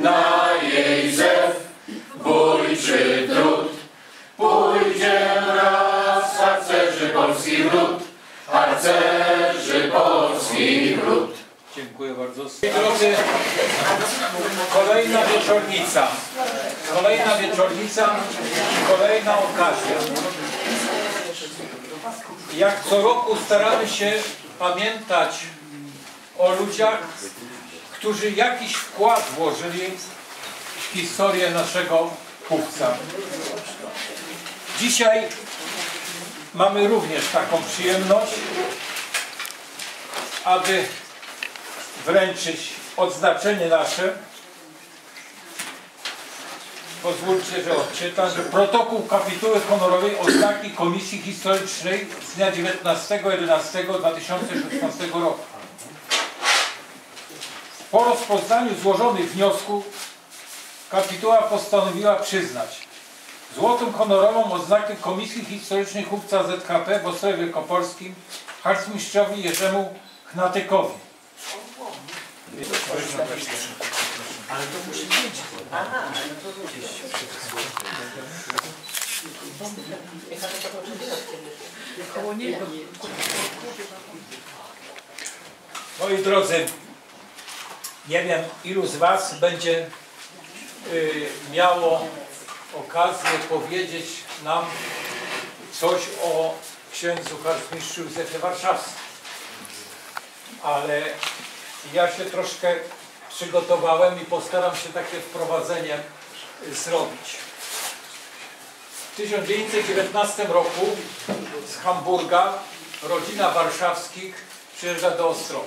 na jej zew, bój czy trud. Pójdziem raz, harcerzy polskich ród, harcerzy polskich ród. Dziękuję bardzo. Drodzy, kolejna wieczornica. Kolejna wieczornica, kolejna okazja. Jak co roku staramy się pamiętać o ludziach, którzy jakiś wkład włożyli w historię naszego chówca. Dzisiaj mamy również taką przyjemność, aby wręczyć odznaczenie nasze. Pozwólcie, że odczytam, że protokół kapituły honorowej oznaki Komisji Historycznej z dnia 19.11.2016 roku. Po rozpoznaniu złożonych wniosków kapituła postanowiła przyznać złotą honorową odznakę Komisji Historycznej chówca ZKP w Ostrowie Wielkopolskim harcmistrzowi Jerzemu Chnatykowi. Ale to musi być. Aha, ale to gdzieś. Moi drodzy, nie wiem, ilu z Was będzie miało okazję powiedzieć nam coś o księdzu harcmistrzu Józefie Warszawskim, ale ja się troszkę przygotowałem i postaram się takie wprowadzenie zrobić. W 1919 roku z Hamburga rodzina Warszawskich przyjeżdża do Ostrowa.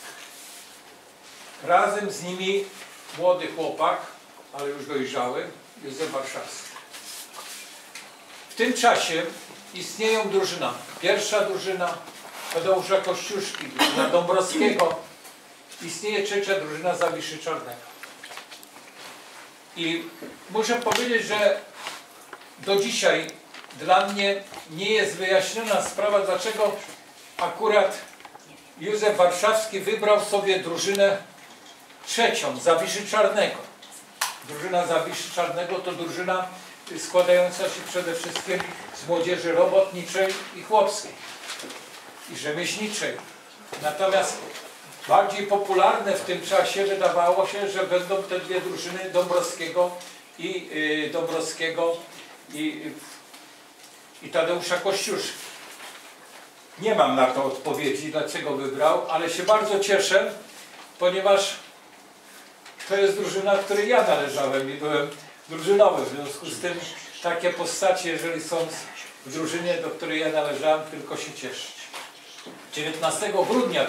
Razem z nimi młody chłopak, ale już dojrzały, Józef Warszawski. W tym czasie istnieją drużyna. Pierwsza drużyna Tadeusza Kościuszki, drużyna Dąbrowskiego. Istnieje trzecia drużyna Zawiszy Czarnego. I muszę powiedzieć, że do dzisiaj dla mnie nie jest wyjaśniona sprawa, dlaczego akurat Józef Warszawski wybrał sobie drużynę trzecią, Zawiszy Czarnego. Drużyna Zawiszy Czarnego to drużyna składająca się przede wszystkim z młodzieży robotniczej i chłopskiej i rzemieślniczej. Natomiast bardziej popularne w tym czasie wydawało się, że będą te dwie drużyny Dąbrowskiego i Tadeusza Kościuszki. Nie mam na to odpowiedzi, dlaczego wybrał, ale się bardzo cieszę, ponieważ to jest drużyna, której ja należałem i byłem drużynowy. W związku z tym takie postacie, jeżeli są w drużynie, do której ja należałem, tylko się cieszyć. 19 grudnia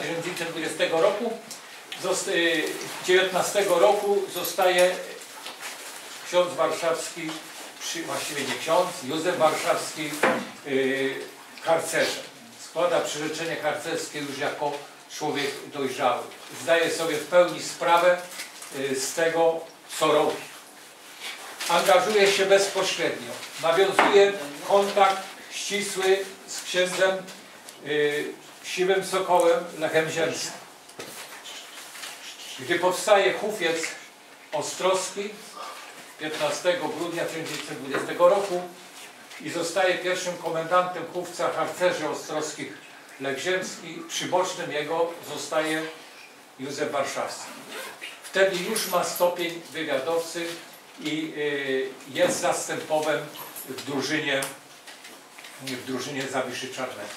1919 roku zostaje ksiądz warszawski, właściwie nie ksiądz, Józef Warszawski harcerzem. Składa przyrzeczenie harcerskie już jako człowiek dojrzały. Zdaje sobie w pełni sprawę z tego, co robi. Angażuje się bezpośrednio. Nawiązuje kontakt ścisły z księdzem Siwym Sokołem Lechem Ziemskim. Gdy powstaje Chówiec Ostrowski 15 grudnia 1920 roku i zostaje pierwszym komendantem chówca harcerzy ostrowskich Lech Ziemski, przybocznym jego zostaje Józef Warszawski. Wtedy już ma stopień wywiadowcy i jest zastępowym w drużynie Zawiszy Czarnego.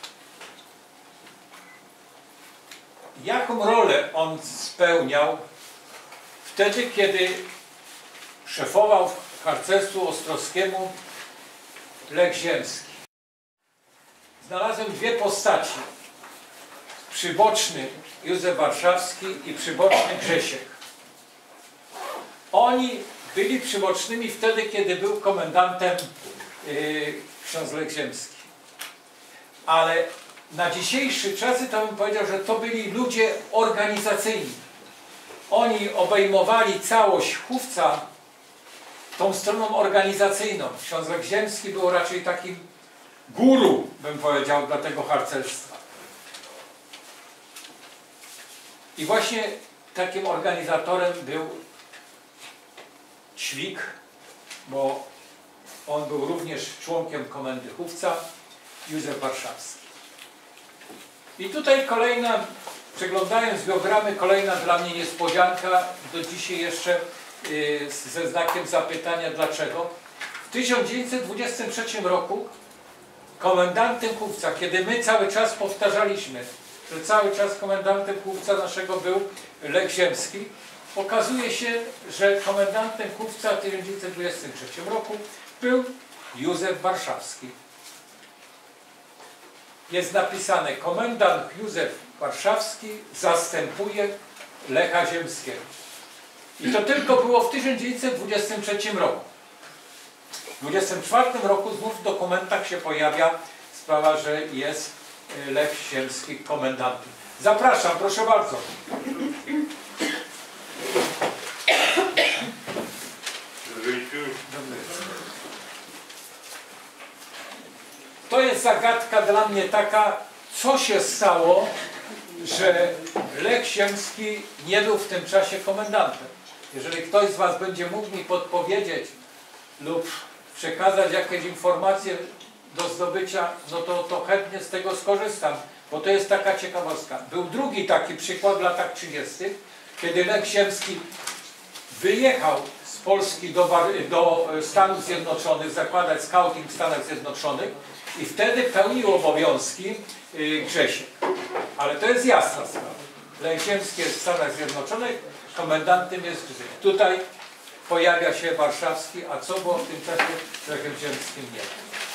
Jaką rolę on spełniał wtedy, kiedy szefował harcerstwu ostrowskiemu Lech Ziemski? Znalazłem dwie postaci. Przyboczny Józef Warszawski i przyboczny Grzesiek. Oni byli przybocznymi wtedy, kiedy był komendantem ksiądz Lech Ziemski. Ale na dzisiejsze czasy to bym powiedział, że to byli ludzie organizacyjni. Oni obejmowali całość chówca tą stroną organizacyjną. Ksiądz Lech Ziemski był raczej takim guru, bym powiedział, dla tego harcerstwa. I właśnie takim organizatorem był Ćwik, bo on był również członkiem Komendy Chówca, Józef Warszawski. I tutaj kolejna, przeglądając biogramy, kolejna dla mnie niespodzianka, do dzisiaj jeszcze ze znakiem zapytania dlaczego. W 1923 roku komendantem Chówca, kiedy my cały czas powtarzaliśmy, że cały czas komendantem Chówca naszego był Lech Ziemski, okazuje się, że komendantem Chówca w 1923 roku był Józef Warszawski. Jest napisane: komendant Józef Warszawski zastępuje Lecha Ziemskiego. I to tylko było w 1923 roku. W 1924 roku znów w dokumentach się pojawia sprawa, że jest Lech Ziemski komendantem. Zapraszam, proszę bardzo. To jest zagadka dla mnie taka, co się stało, że Lech Ziemski nie był w tym czasie komendantem. Jeżeli ktoś z Was będzie mógł mi podpowiedzieć lub przekazać jakieś informacje do zdobycia, no to chętnie z tego skorzystam, bo to jest taka ciekawostka. Był drugi taki przykład w latach 30., kiedy Lech Ziemski wyjechał z Polski do Stanów Zjednoczonych, zakładać scouting w Stanach Zjednoczonych i wtedy pełnił obowiązki Grzesiek. Ale to jest jasna sprawa. Lech Ziemski jest w Stanach Zjednoczonych, komendantem jest Grzesiek. Tutaj pojawia się Warszawski, a co było w tym czasie z Lechem Ziemskim nie.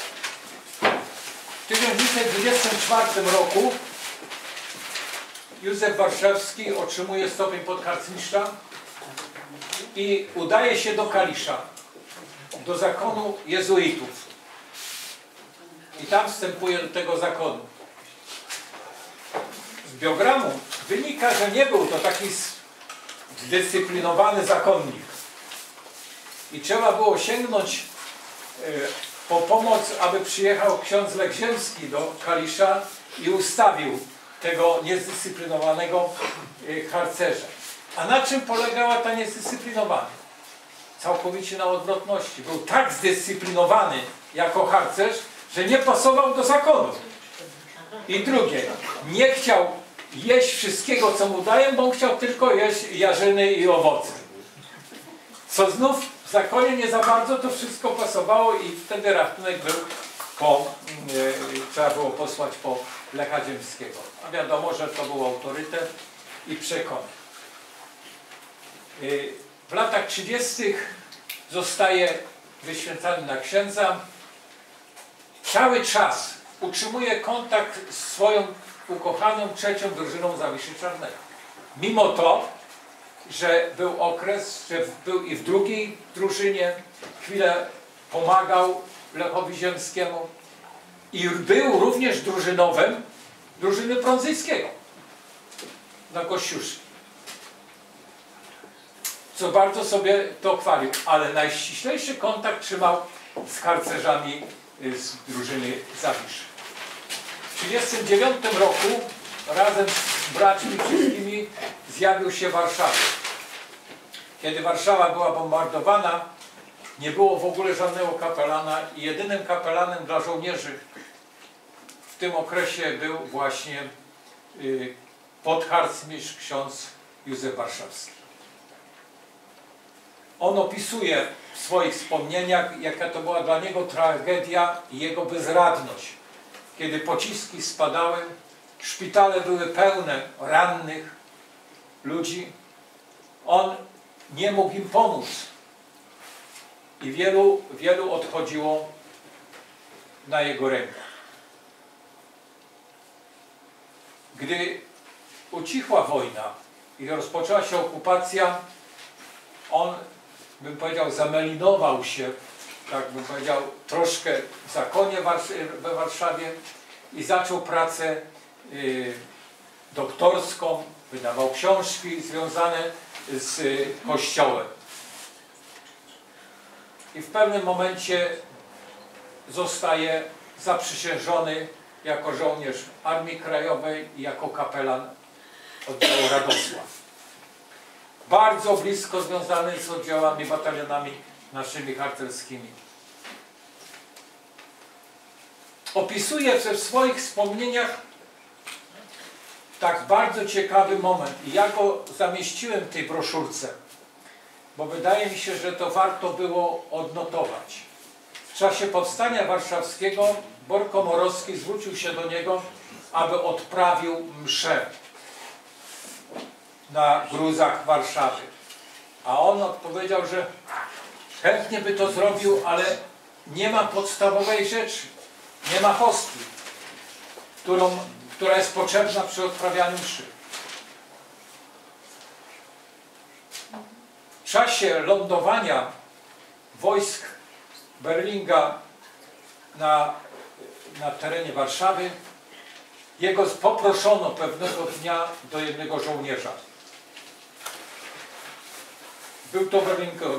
W 1924 roku Józef Warszawski otrzymuje stopień podharcmistrza i udaje się do Kalisza, do zakonu jezuitów. I tam wstępuje do tego zakonu. Z biogramu wynika, że nie był to taki zdyscyplinowany zakonnik. I trzeba było sięgnąć po pomoc, aby przyjechał ksiądz Lech Ziemski do Kalisza i ustawił tego niezdyscyplinowanego harcerza. A na czym polegała ta niezdyscyplinowanie? Całkowicie na odwrotności. Był tak zdyscyplinowany jako harcerz, że nie pasował do zakonu. I drugie, nie chciał jeść wszystkiego, co mu dają, bo on chciał tylko jeść jarzyny i owoce. Co znów w zakonie nie za bardzo to wszystko pasowało i wtedy rachunek był trzeba było posłać po Lecha Ziemskiego. A wiadomo, że to był autorytet i przekon. W latach 30. zostaje wyświęcany na księdza. Cały czas utrzymuje kontakt z swoją ukochaną trzecią drużyną Zawiszy Czarnego. Mimo to, że był okres, że był i w drugiej drużynie, chwilę pomagał Lechowi Ziemskiemu i był również drużynowym drużyny Prądzyjskiego na Kościuszki. Co bardzo sobie to chwalił, ale najściślejszy kontakt trzymał z harcerzami z drużyny Zawiszy. W 1939 roku razem z braćmi wszystkimi zjawił się w Warszawie. Kiedy Warszawa była bombardowana, nie było w ogóle żadnego kapelana i jedynym kapelanem dla żołnierzy w tym okresie był właśnie podharcmistrz ksiądz Józef Warszawski. On opisuje w swoich wspomnieniach, jaka to była dla niego tragedia i jego bezradność. Kiedy pociski spadały, szpitale były pełne rannych ludzi, on nie mógł im pomóc. I wielu odchodziło na jego rękach. Gdy ucichła wojna i rozpoczęła się okupacja, on, bym powiedział, zamelinował się, tak bym powiedział, troszkę w zakonie we Warszawie i zaczął pracę doktorską, wydawał książki związane z Kościołem. I w pewnym momencie zostaje zaprzysiężony jako żołnierz Armii Krajowej i jako kapelan oddziału Radosław. bardzo blisko związany z oddziałami, batalionami naszymi harcerskimi. Opisuje w swoich wspomnieniach tak bardzo ciekawy moment i ja go zamieściłem w tej broszurce, bo wydaje mi się, że to warto było odnotować. W czasie powstania warszawskiego Bor Komorowski zwrócił się do niego, aby odprawił mszę na gruzach Warszawy. A on odpowiedział, że chętnie by to zrobił, ale nie ma podstawowej rzeczy. Nie ma hostii, która jest potrzebna przy odprawianiu mszy. W czasie lądowania wojsk Berlinga na terenie Warszawy jego poproszono pewnego dnia do jednego żołnierza. Był to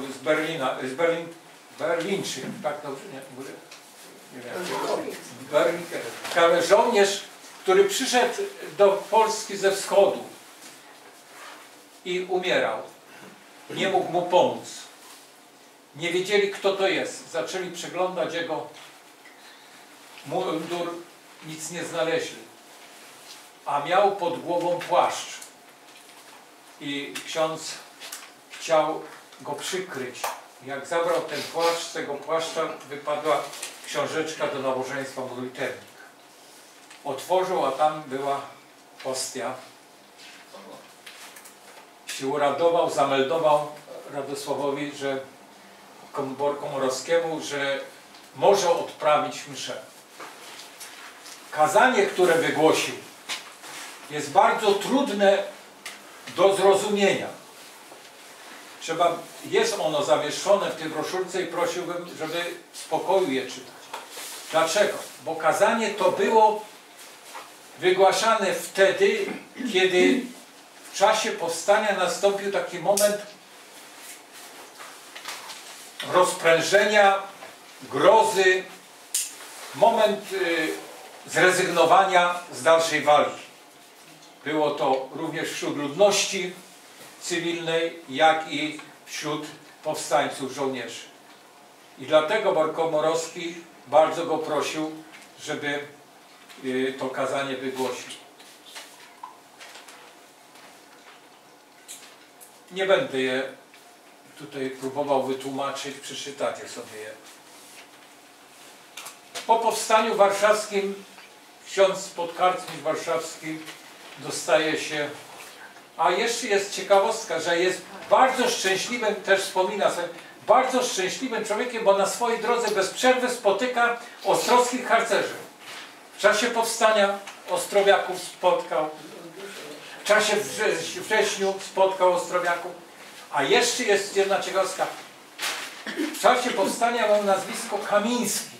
Berlińczyk, tak dobrze? Nie, ale żołnierz, który przyszedł do Polski ze wschodu i umierał. Nie mógł mu pomóc. Nie wiedzieli, kto to jest. Zaczęli przeglądać jego mundur, nic nie znaleźli. A miał pod głową płaszcz. I ksiądz chciał go przykryć. Jak zabrał ten płaszcz, z tego płaszcza wypadła książeczka do nabożeństwa modlitewnik. Otworzył, a tam była hostia. Się uradował, zameldował Radosławowi, że Bor Komorowskiemu, że może odprawić mszę. Kazanie, które wygłosił, jest bardzo trudne do zrozumienia. Jest ono zamieszczone w tej broszurce i prosiłbym, żeby w spokoju je czytać. Dlaczego? Bo kazanie to było wygłaszane wtedy, kiedy w czasie powstania nastąpił taki moment rozprężenia, grozy, moment zrezygnowania z dalszej walki. Było to również wśród ludności cywilnej, jak i wśród powstańców żołnierzy. I dlatego Bor Komorowski bardzo go prosił, żeby to kazanie wygłosił. Nie będę je tutaj próbował wytłumaczyć, przeczytacie sobie je. Po powstaniu warszawskim ksiądz podkarczmik warszawski dostaje się, a jeszcze jest ciekawostka, że jest bardzo szczęśliwym, też wspomina sobie, bardzo szczęśliwym człowiekiem, bo na swojej drodze bez przerwy spotyka ostrowskich harcerzy. W czasie powstania Ostrowiaków spotkał, w czasie wrześniu spotkał Ostrowiaków, a jeszcze jest jedna ciekawostka. W czasie powstania mam nazwisko Kamiński.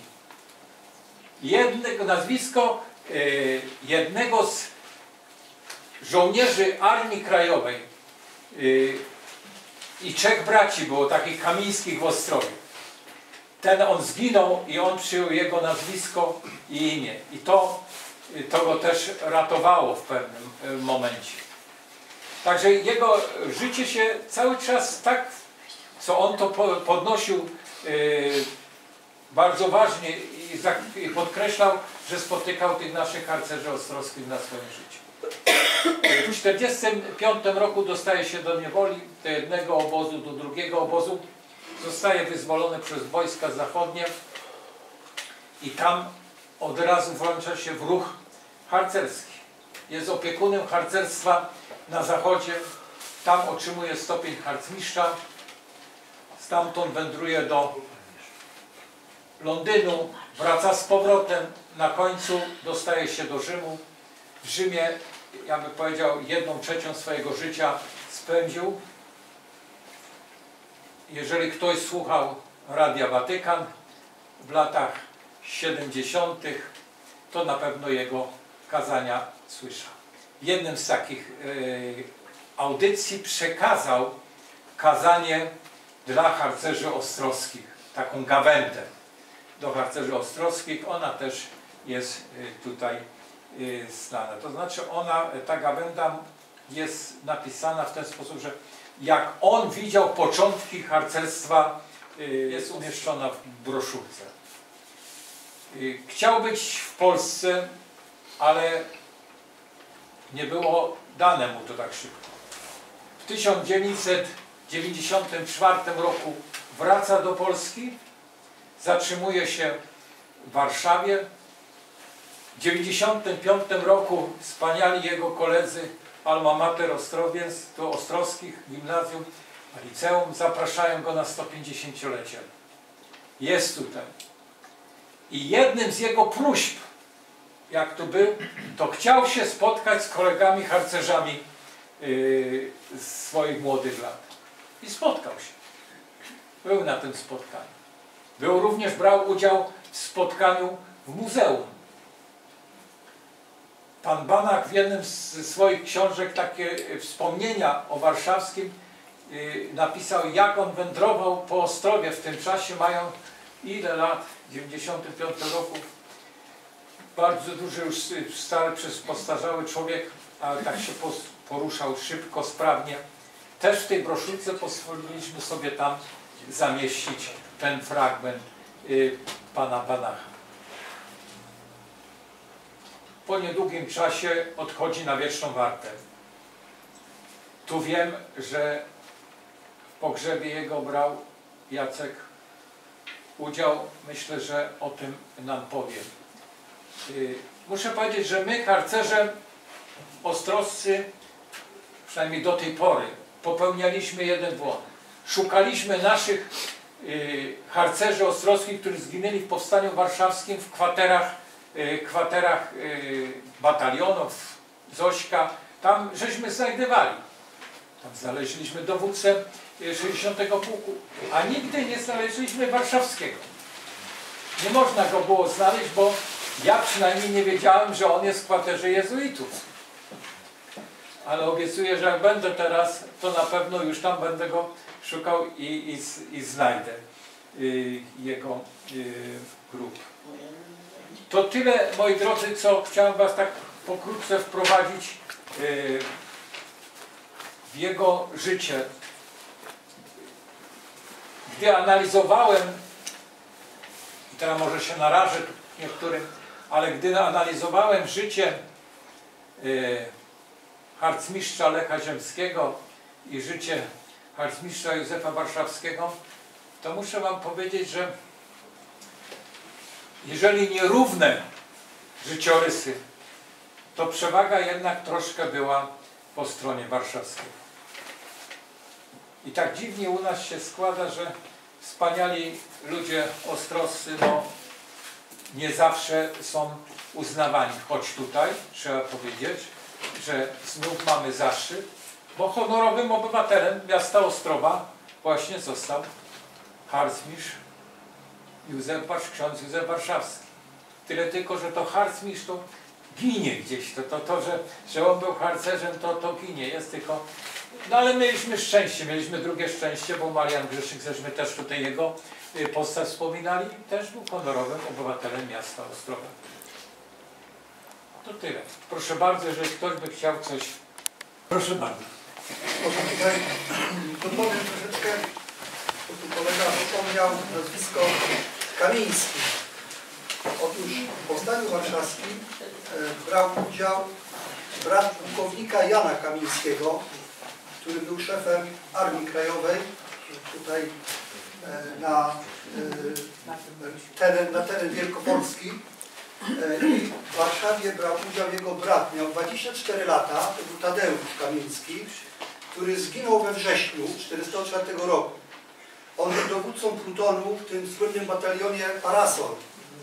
Nazwisko jednego z żołnierzy Armii Krajowej i 3 braci było takich Kamińskich w Ostrowie. On zginął i on przyjął jego nazwisko i imię. I to go też ratowało w pewnym momencie. Także jego życie się cały czas tak, co on to podnosił bardzo ważnie i podkreślał, że spotykał tych naszych harcerzy ostrowskich na swoim życiu. W 1945 roku dostaje się do niewoli, do jednego obozu, do drugiego obozu. Zostaje wyzwolony przez wojska zachodnie i tam od razu włącza się w ruch harcerski. Jest opiekunem harcerstwa na zachodzie. Tam otrzymuje stopień harcmistrza. Stamtąd wędruje do Londynu, wraca z powrotem. Na końcu dostaje się do Rzymu. W Rzymie, ja bym powiedział, 1/3 swojego życia spędził. Jeżeli ktoś słuchał Radia Watykan w latach 70., to na pewno jego kazania słyszał. Jednym z takich audycji przekazał kazanie dla harcerzy ostrowskich, taką gawędę do harcerzy ostrowskich. Ona też jest tutaj znana. To znaczy ta gawęda jest napisana w ten sposób, że jak on widział początki harcerstwa, jest umieszczona w broszurce. Chciał być w Polsce, ale nie było dane mu to tak szybko. W 1994 roku wraca do Polski, zatrzymuje się w Warszawie. W 1995 roku wspaniali jego koledzy Alma Mater Ostrowiec, do Ostrowskich Gimnazjum, liceum, zapraszają go na 150-lecie. Jest tutaj. I jednym z jego próśb, jak tu był, to chciał się spotkać z kolegami harcerzami z swoich młodych lat. I spotkał się. Był na tym spotkaniu. Również brał udział w spotkaniu w muzeum. Pan Banach w jednym z swoich książek takie wspomnienia o warszawskim napisał, jak on wędrował po Ostrowie w tym czasie, mają ile lat? 95 roku. Bardzo duży, już stary, postarzały człowiek, ale tak się poruszał szybko, sprawnie. Też w tej broszurce pozwoliliśmy sobie tam zamieścić ten fragment pana Banacha. Po niedługim czasie odchodzi na wieczną wartę. Tu wiem, że w pogrzebie jego brał Jacek udział. Myślę, że o tym nam powie. Muszę powiedzieć, że my, harcerze ostrowscy, przynajmniej do tej pory, popełnialiśmy jeden błąd. Szukaliśmy naszych harcerzy ostrowskich, którzy zginęli w Powstaniu Warszawskim w kwaterach batalionów, Zośka. Tam żeśmy znajdywali. Tam znaleźliśmy dowódcę 60 pułku, a nigdy nie znaleźliśmy warszawskiego. Nie można go było znaleźć, bo ja przynajmniej nie wiedziałem, że on jest w kwaterze jezuitów. Ale obiecuję, że jak będę teraz, to na pewno już tam będę go szukał i znajdę jego grób. To tyle, moi drodzy, co chciałem was tak pokrótce wprowadzić w jego życie. Gdy analizowałem, i teraz może się narażę niektórym, ale gdy analizowałem życie harcmistrza Lecha Ziemskiego i życie harcmistrza Józefa Warszawskiego, to muszę wam powiedzieć, że jeżeli nierówne życiorysy, to przewaga jednak troszkę była po stronie warszawskiej. I tak dziwnie u nas się składa, że wspaniali ludzie ostrowscy nie zawsze są uznawani. Choć tutaj trzeba powiedzieć, że znów mamy zaszczyt, bo honorowym obywatelem miasta Ostrowa właśnie został harcmistrz ksiądz Józef Warszawski. Tyle tylko, że to harcmistrz to ginie gdzieś. Że on był harcerzem, to ginie. Jest tylko... No ale mieliśmy szczęście, mieliśmy drugie szczęście, bo Marian Grzeszyk, żeśmy też tutaj jego postać wspominali, też był honorowym obywatelem miasta Ostrowa. To tyle. Proszę bardzo, jeżeli ktoś by chciał coś... Proszę bardzo. Może tutaj dopowiem troszeczkę, bo tu kolega wspomniał nazwisko Kamiński. Otóż w Powstaniu Warszawskim brał udział brat pułkownika Jana Kamińskiego, który był szefem Armii Krajowej tutaj na teren Wielkopolski. I w Warszawie brał udział jego brat, miał 24 lata, to był Tadeusz Kamiński, który zginął we wrześniu 1944 roku. On był dowódcą plutonu w tym słynnym batalionie Parasol.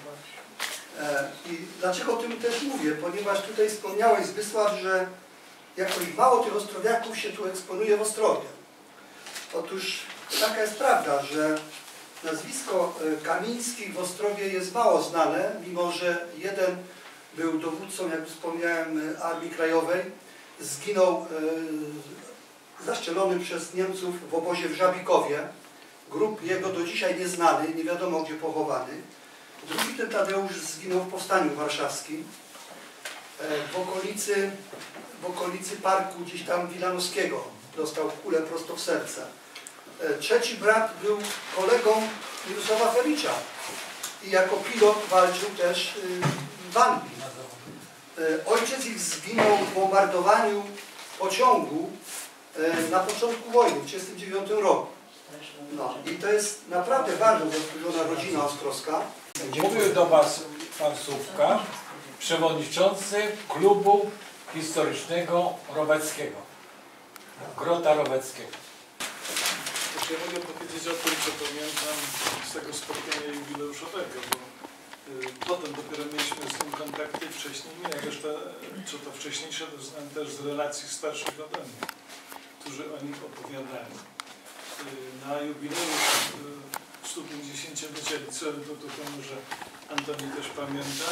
I dlaczego o tym też mówię? Ponieważ tutaj wspomniałeś, Zbysław, że jakoś mało tych ostrowiaków się tu eksponuje w Ostrowie. Otóż taka jest prawda, że nazwisko Kamińskich w Ostrowie jest mało znane, mimo że jeden był dowódcą, jak wspomniałem, Armii Krajowej, zginął zaszczelony przez Niemców w obozie w Żabikowie. Grób jego do dzisiaj nieznany, nie wiadomo gdzie pochowany. Drugi ten Tadeusz zginął w Powstaniu Warszawskim w okolicy parku gdzieś tam Wilanowskiego. dostał kulę prosto w serce. Trzeci brat był kolegą Mirosława Felicza i jako pilot walczył też w Anglii. Ojciec ich zginął w bombardowaniu pociągu na początku wojny, w 1939 roku. No i to jest naprawdę bardzo zasłużona rodzina ostrowska. Mówił do Was pan Słówka, przewodniczący klubu historycznego Roweckiego, Grota Roweckiego. Ja mogę powiedzieć o tym, co pamiętam z tego spotkania jubileuszowego, bo potem dopiero mieliśmy z nim kontakty, wcześniej nie, jak jeszcze, co to wcześniejsze, to znam też z relacji starszych ode mnie, którzy o nim opowiadali. Na jubileusz 150-lecia liceum, to może Antoni też pamięta,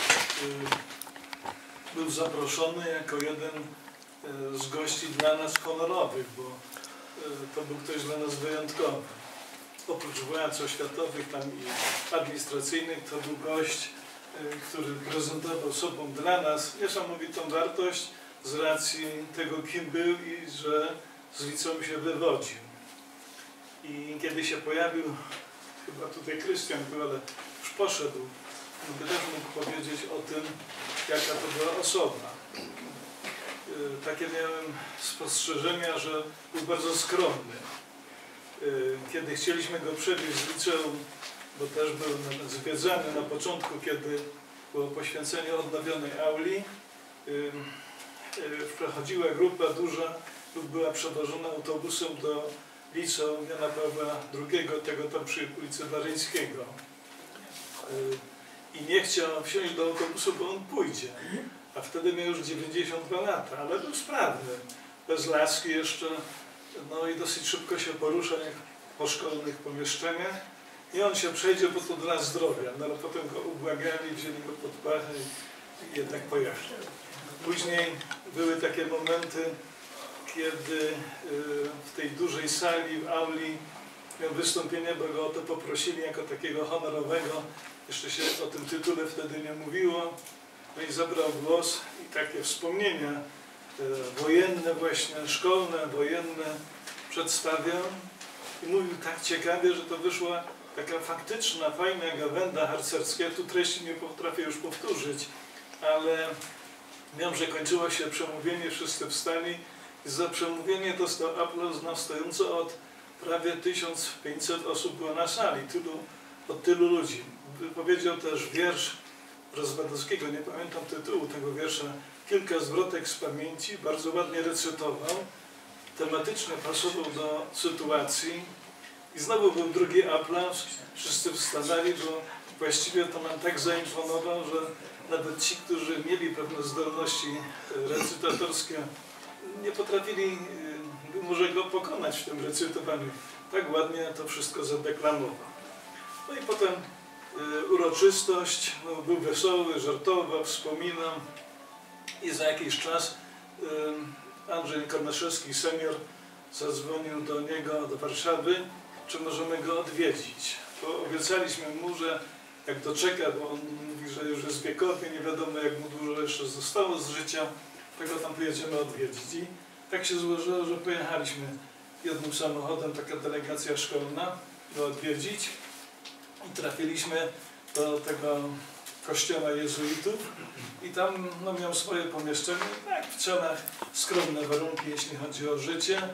był zaproszony jako jeden z gości dla nas honorowych, bo to był ktoś dla nas wyjątkowy. Oprócz władz oświatowych tam i administracyjnych, to był gość, który prezentował sobą dla nas niesamowitą wartość z racji tego, kim był i że z liceum się wywodził. I kiedy się pojawił, chyba tutaj Krystian był, ale już poszedł, by też mógł powiedzieć o tym, jaka to była osoba. Takie miałem spostrzeżenia, że był bardzo skromny. Kiedy chcieliśmy go przewieźć z liceum, bo też był zwiedzany na początku, kiedy było poświęcenie odnowionej auli, wchodziła grupa duża lub była przewożona autobusem do liceum Jana Pawła II, tego tam przy ulicy Waryńskiego. I nie chciał wsiąść do autobusu, bo on pójdzie. A wtedy miał już 92 lata, ale był sprawny, bez laski jeszcze, no i dosyć szybko się porusza jak po szkolnych pomieszczeniach. I on się przejdzie, bo to dla zdrowia, no ale potem go ubłagali, wzięli go pod pachę i jednak pojechał. Później były takie momenty, kiedy w tej dużej sali, w auli miał wystąpienie, bo go o to poprosili jako takiego honorowego. Jeszcze się o tym tytule wtedy nie mówiło. No i zabrał głos i takie wspomnienia wojenne właśnie, szkolne, wojenne przedstawiał. I mówił tak ciekawie, że to wyszła taka faktyczna, fajna gawęda harcerska. Tu treści nie potrafię już powtórzyć, ale wiem, że kończyło się przemówienie, wszyscy wstali i za przemówienie dostał aplauz na stojąco od prawie 1500 osób było na sali, od tylu ludzi. Powiedział też wiersz Rozwadowskiego, nie pamiętam tytułu tego wiersza, kilka zwrotek z pamięci, bardzo ładnie recytował, tematycznie pasował do sytuacji i znowu był drugi aplauz, wszyscy wstawali, bo właściwie to nam tak zaimponował, że nawet ci, którzy mieli pewne zdolności recytatorskie, nie potrafili może go pokonać w tym recytowaniu. Tak ładnie to wszystko zadeklamował. No i potem uroczystość, no, był wesoły, żartował, wspominał i za jakiś czas Andrzej Konaszewski senior zadzwonił do niego, do Warszawy, czy możemy go odwiedzić. Bo obiecaliśmy mu, że jak doczeka, bo on mówi, że już jest wiekowy, nie wiadomo jak mu dużo jeszcze zostało z życia, to go tam pojedziemy odwiedzić. I tak się złożyło, że pojechaliśmy jednym samochodem, taka delegacja szkolna, go odwiedzić. I trafiliśmy do tego kościoła jezuitów i tam no, miał swoje pomieszczenie, tak, w cenach skromne warunki, jeśli chodzi o życie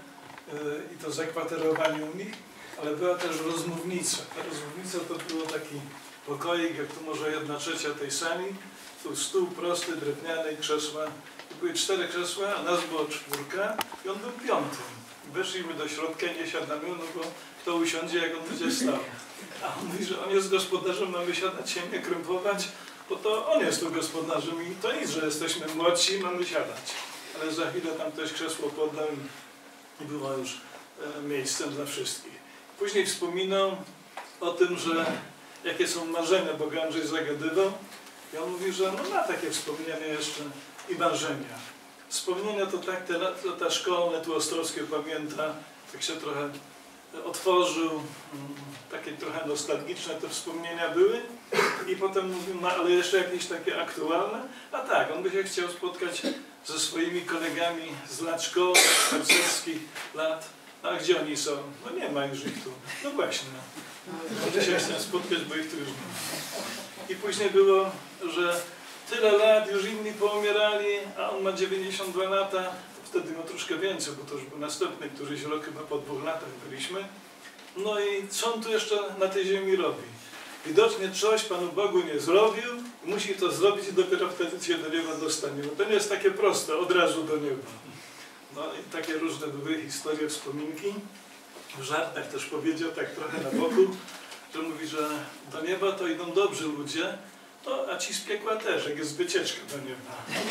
i to zakwaterowanie u nich, ale była też rozmównica. Ta rozmównica to było taki pokoik, jak tu może 1/3 tej sali, tu stół prosty, drewniany, krzesła. Tu były 4 krzesła, a nas było 4 i on był 5. Weszliśmy do środka, nie siadamy, no bo kto usiądzie, jak on będzie stał. A on mówi, że on jest gospodarzem, mamy siadać się, nie krępować, bo to on jest tu gospodarzem i to nic, że jesteśmy młodsi, mamy siadać. Ale za chwilę tam ktoś krzesło poddał i było już miejscem dla wszystkich. Później wspominał o tym, że jakie są marzenia, bo Andrzej zagadywał i on mówi, że no ma takie wspomnienia jeszcze i marzenia. Wspomnienia to tak, te lata szkolne, tu ostrowskie pamięta, tak się trochę otworzył, takie trochę nostalgiczne te wspomnienia były i potem mówił, no ale jeszcze jakieś takie aktualne, a tak, on by się chciał spotkać ze swoimi kolegami z lat szkoły, harcerskich lat, a gdzie oni są? No nie ma już ich tu, no właśnie, może się chciał spotkać, bo ich tu już nie ma. I później było, że tyle lat, już inni poumierali, a on ma 92 lata, wtedy miał troszkę więcej, bo to już był następny któryś rok, chyba po 2 latach byliśmy. No i co on tu jeszcze na tej ziemi robi? Widocznie coś Panu Bogu nie zrobił, musi to zrobić i dopiero wtedy się do nieba dostanie. No to nie jest takie proste, od razu do nieba. No i takie różne były historie, wspominki. W żartach też powiedział, tak trochę na boku, że mówi, że do nieba to idą dobrzy ludzie, no, a ci z piekła też, jak jest wycieczka do nieba.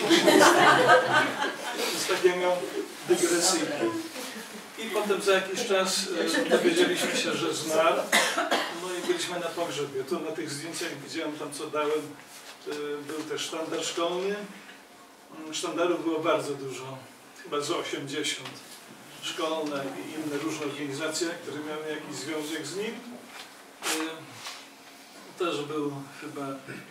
Więc takie miał dygresyjne. I potem za jakiś czas dowiedzieliśmy się, że zmarł. No i byliśmy na pogrzebie. Tu na tych zdjęciach widziałem tam, co dałem, był też sztandar szkolny. Sztandarów było bardzo dużo, chyba z 80. Szkolne i inne różne organizacje, które miały jakiś związek z nim. Też był chyba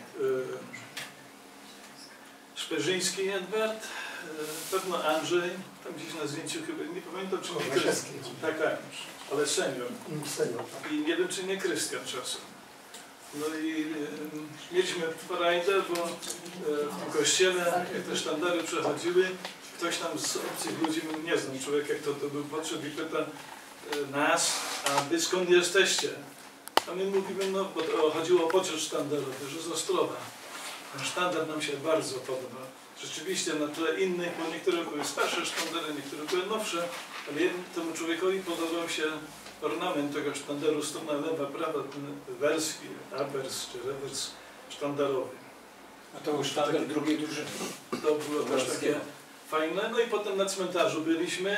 Szperzyński Edward, pewno Andrzej, tam gdzieś na zdjęciu chyba, nie pamiętam czy nie Krystian. Tak, ale senior. I nie wiem czy nie Krystian czasem. No i mieliśmy frajdę, bo w tym kościele, jak te sztandary przechodziły, ktoś tam z obcych ludzi, nie znam człowieka, kto to był, podszedł i pyta nas, a wy skąd jesteście? A my mówimy, no bo chodziło o poczet sztandarowy, że z Ostrowa. Ten sztandar nam się bardzo podoba. Rzeczywiście na tle innych, bo niektóre były starsze sztandary, niektóre były nowsze, ale temu człowiekowi podobał się ornament tego sztandaru, strona lewa, prawa, ten wers, abers czy rewers sztandarowy. A to był sztandar drugiej drużyny. To było też takie fajne. No i potem na cmentarzu byliśmy,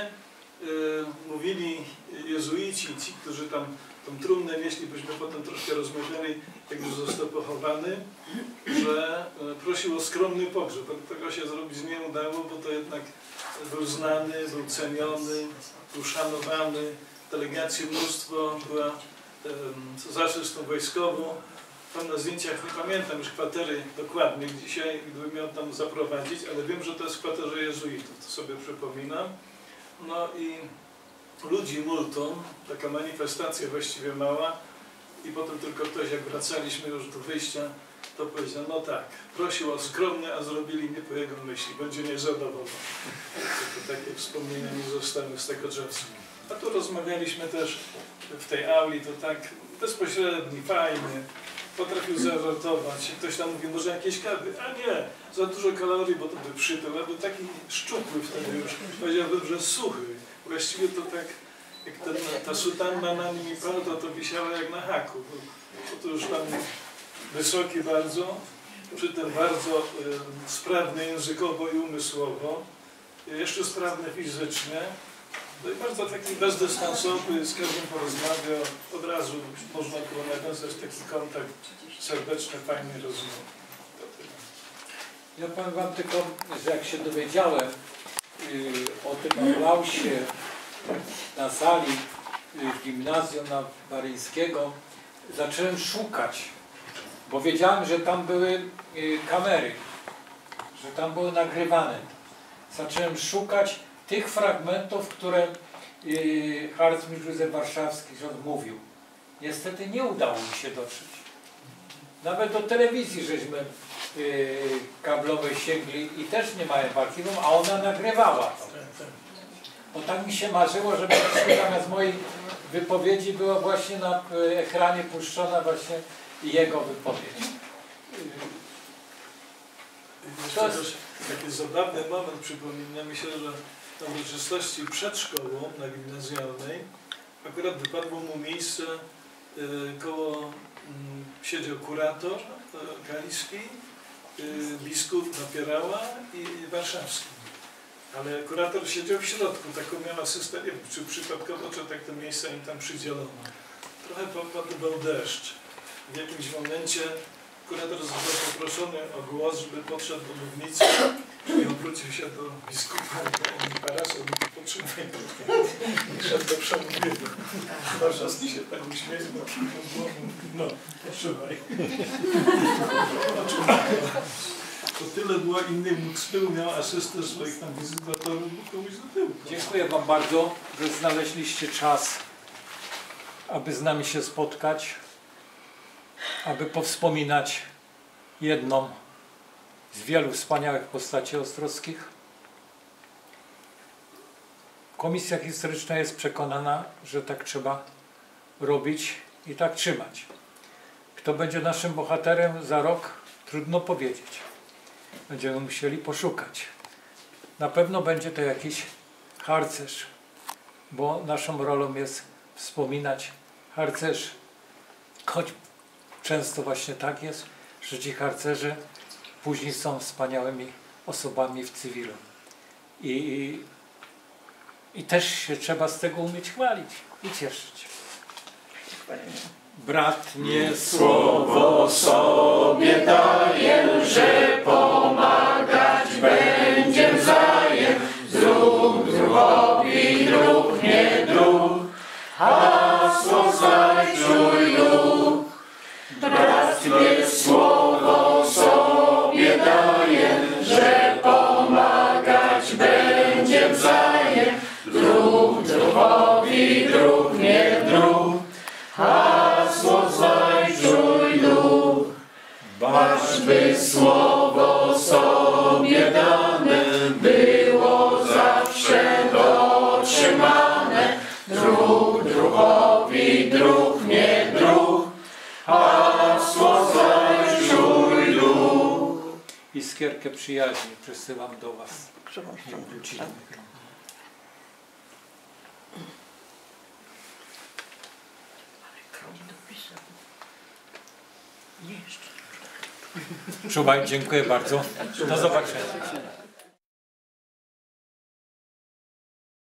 mówili jezuici, ci, którzy tam tą trumnę nieśli, byśmy potem troszkę rozmawiali, jak już został pochowany, że prosił o skromny pogrzeb. Tego się zrobić nie udało, bo to jednak był znany, był ceniony, był szanowany, delegacji mnóstwo, była zawsze z tą wojskową. Tam na zdjęciach nie pamiętam już kwatery dokładnie dzisiaj, gdybym miał tam zaprowadzić, ale wiem, że to jest w kwaterze jezuitów, to sobie przypominam. No i ludzi multum, taka manifestacja właściwie mała i potem tylko ktoś, jak wracaliśmy już do wyjścia, to powiedział, no tak, prosił o skromnie, a zrobili nie po jego myśli, będzie niezadowolony. To takie wspomnienia mi zostały z tego czasu. A tu rozmawialiśmy też w tej auli, to tak bezpośredni, fajnie, potrafił zażartować. Ktoś tam mówi, może jakieś kawy, a nie, za dużo kalorii, bo to by przytył, ale był taki szczupły wtedy już, powiedziałbym, że suchy. Właściwie to tak, jak ta sutanna na nim i palto, to wisiała jak na haku. Bo to już tam wysoki bardzo, przy tym bardzo sprawny językowo i umysłowo, jeszcze sprawny fizycznie. No i bardzo taki bezdystansowy, z każdym porozmawiał, od razu można było nawiązać taki kontakt serdeczny, fajny rozmowy. Ja powiem Wam tylko, że jak się dowiedziałem o tym aplausie na sali w gimnazjum na Baryńskiego, zacząłem szukać, bo wiedziałem, że tam były kamery, że tam były nagrywane. Zacząłem szukać tych fragmentów, które harcmistrz Józef Warszawski mówił. Niestety nie udało mi się dotrzeć. Nawet do telewizji żeśmy kablowej sięgli i też nie mają w archiwum, a ona nagrywała to. Bo tak mi się marzyło, żeby zamiast mojej wypowiedzi była właśnie na ekranie puszczona właśnie jego wypowiedź. To jest taki zabawny moment, przypomina mi się, że na uroczystości przed szkołą na gimnazjalnej akurat wypadło mu miejsce koło siedział kurator kaliski, biskup Napierała i warszawski. Ale kurator siedział w środku, taką miał asystę, nie wiem, czy przypadkowo, czy tak te miejsca im tam przydzielono. Trochę popadł deszcz. W jakimś momencie kurator został poproszony o głos, żeby podszedł do mównicy i obrócił się do biskupa i powiedział: parasol, potrzymaj i szedł do przemówienia. Warszawski się tak uśmiechnął, no, potrzymaj. To tyle było, innych mógł z tyłu, miał asystę swoich tam wizytatorów, mógł komuś do tyłu. Dziękuję Wam bardzo, że znaleźliście czas, aby z nami się spotkać, aby powspominać jedną z wielu wspaniałych postaci ostrowskich. Komisja Historyczna jest przekonana, że tak trzeba robić i tak trzymać. Kto będzie naszym bohaterem za rok, trudno powiedzieć. Będziemy musieli poszukać. Na pewno będzie to jakiś harcerz, bo naszą rolą jest wspominać harcerzy. Choć często właśnie tak jest, że ci harcerze później są wspaniałymi osobami w cywilu. I też się trzeba z tego umieć chwalić i cieszyć. Bratnie Słowo sobie daję, że pomagać będzie wzajem. Drug drugowi, drug nie drug, hasło zajczuj duch. Bratnie słowo sobie daję, że pomagać będzie wzajem. Drug drugowi, drug nie drug, hasło zajczuj duch. Baż by słowo sobie dane było zawsze dotrzymane. Drug drugowi, drug nie drug, hasło zajczuj duch. iskierkę przyjaźni przesyłam do Was. Nie wrócimy. Czuwaj, dziękuję bardzo. Do zobaczenia.